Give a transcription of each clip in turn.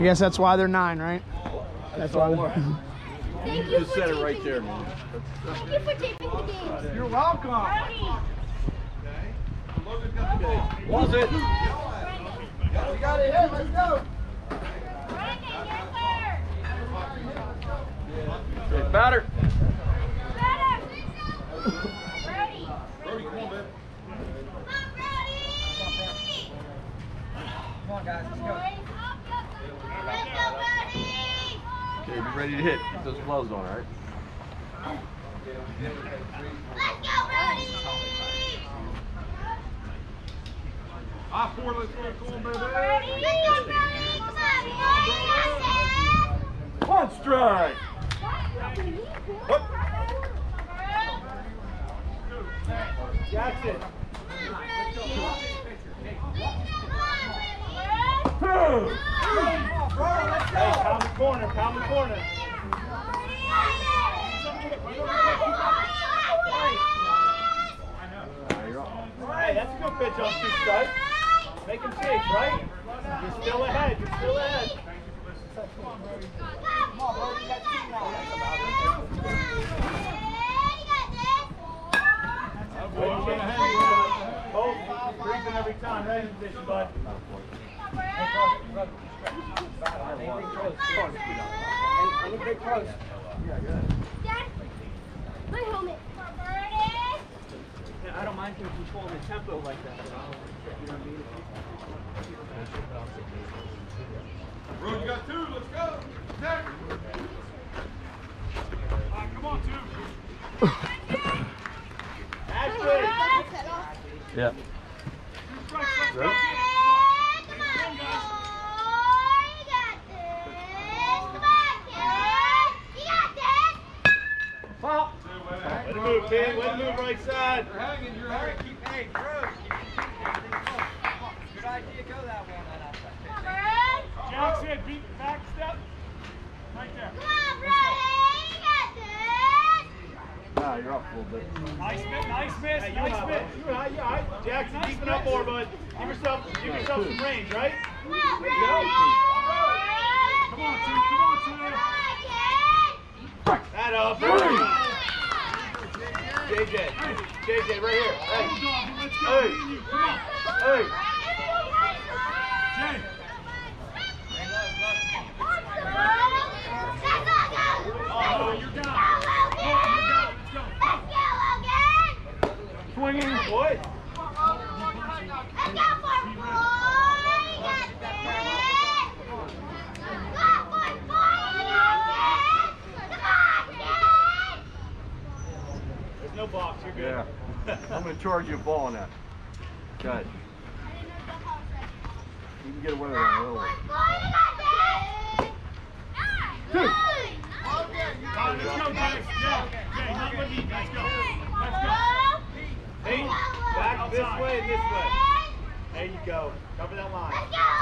I guess that's why they're 9, right? That's why they're... Thank you just said it right there, man. Thank you for taping the game. You're welcome. Was it? We got it hit. Let's go. Okay, batter. Brody, come on, man. Come on, guys. Let's go. Okay, be ready to hit. Get those gloves on, all right? Let's go, Brody! High four, let's go, come on, baby. Let's go, Brody! Come on, Brody! One strike. What? Jackson. Hey, pound the corner, pound the corner. Hey, that's a good pitch on 2 strikes. Make him chase, right? You're still ahead, you're still ahead. Come on, bro, you got 2 now. Both breathing every time, right in position, bud. Anything close. Dad, my helmet. Yeah, I don't mind him controlling the tempo like that. You know what I mean? Bro, you got 2, let's go. Next. Come on, 2. Ashley! Yeah. Ready? Way to move, kid. Way to move right side. You're hanging. Hey, Drew. Good idea. Go that one. Jackson, beat back step. Right there. Come on, Brody! You got this! Nah, you're up a little bit. Nice miss, nice miss, Hey, nice miss. You're high, you're high. Jackson, keep it up more, bud. Give yourself some range, right? Come on, There you go. Come on, two, come on, two. That up. JJ, right here. Hey. Let's go. Hey. Me and you. Come on. Hey. Jay. Oh, You're down. Let's go. swinging, boy. There's no box, you're good. Yeah. I'm going to charge you a ball on that. Good. You can get away with that a little bit. Let's go, guys. Jay, not with me. Let's go. Let's go. Hey, back this way and this way. There you go. Cover that line.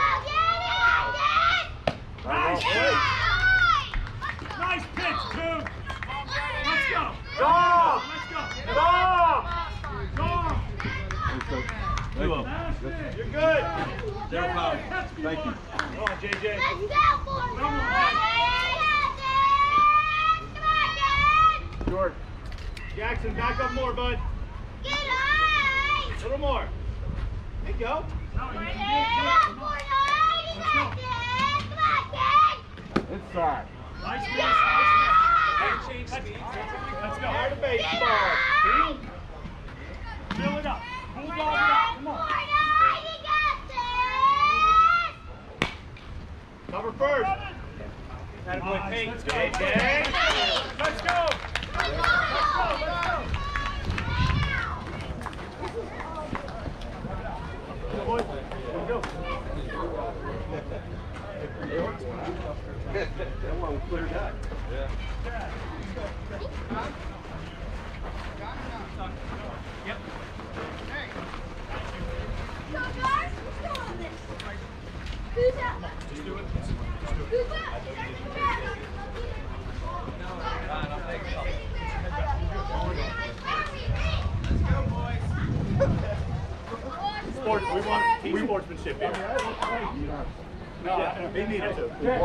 Nice pitch. Nice pitch, two. Let's go. Go! Let's go. Go! Go. You're good. Zero foul. Thank you. Come on, JJ. George. Jackson, back up more, bud. A little more. There you go. Inside. Nice miss. Nice miss. Let's go. Fire the baseball. Fill it up. Bulldog it up. Come on. Cover first. Nice. Pink. Let's go. JJ. Let's go. Let's go. Good boy. Here we go. That one was clear guy. Yeah. Yep. Who's out? Just do it. Who's out? Sports, we want team sportsmanship here. No, he needed to. Yeah.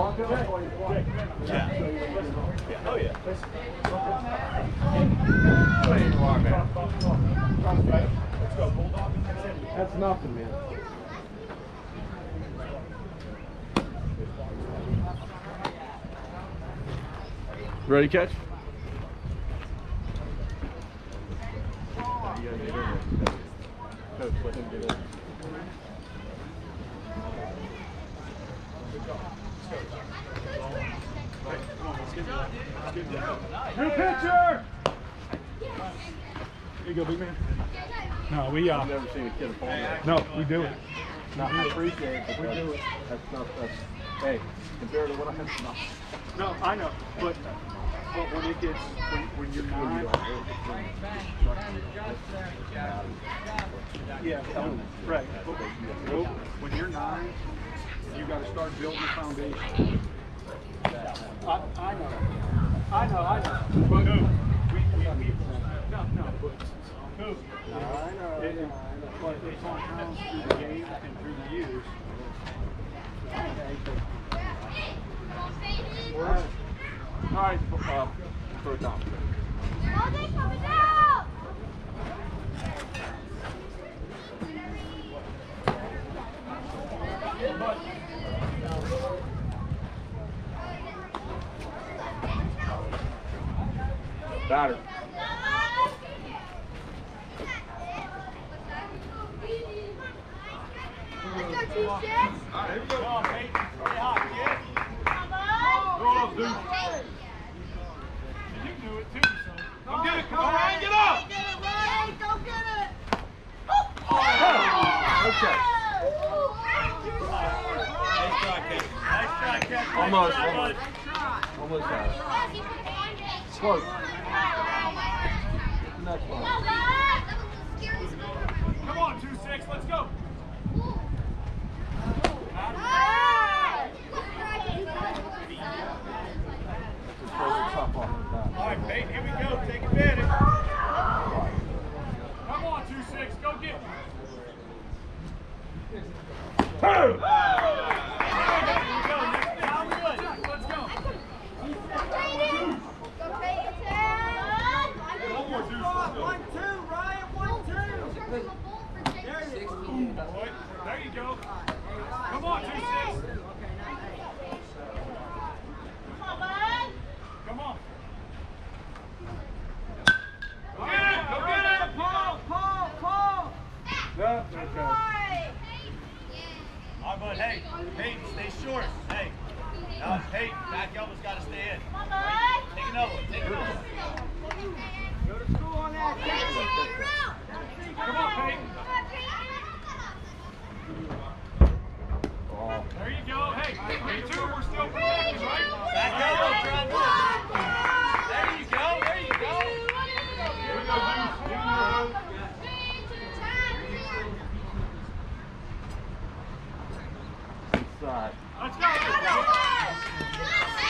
Oh, yeah. Let's go, Bulldog. That's nothing, man. Ready, catch? Coach, let him get in. New pitcher! Here you go, big man. No, we I've never seen a kid fall that. no, we do it. No, I appreciate it, but that's not, hey, compared to what I have, no. No, I know, but when it gets, when you're nine, yeah, right. But when you're nine, you got to start building a foundation. I know. But no, but but it's on pounds through the game and through the years. All right, third down. Oh, they coming out! Batter. Let's go, 2-6. All right, here we go. Come on, Peyton. Stay hot, kid. Come on. Go on, dude. You can do it too, son. Go get it, come on, Ryan, get up! Get it, Ryan. Go get it. Okay. Nice try, Kate. Nice try, Kate. Almost, Nice try, almost. bud. Almost got it. Close. Next one. Come on, 2-6, let's go. All right, Peyton, here we go. Take advantage. Come on, 2-6, go get it. Boom! Let's go. One more, 2-6. Ryan, 1-2. There you go. Come on, 2-6. Come on. Go get it! Go get it! Paul! No, okay. All right, bud. Hey, Peyton, stay short. Hey. Now, Peyton, back elbow's got to stay in. Take another one. Take another one. Go to school on that. Come on, Peyton. There you go. Hey, 3-2, we're still protected, right? Back elbow, try and win. There you go. There you go. Here we go, Deuce. Inside. Let's go.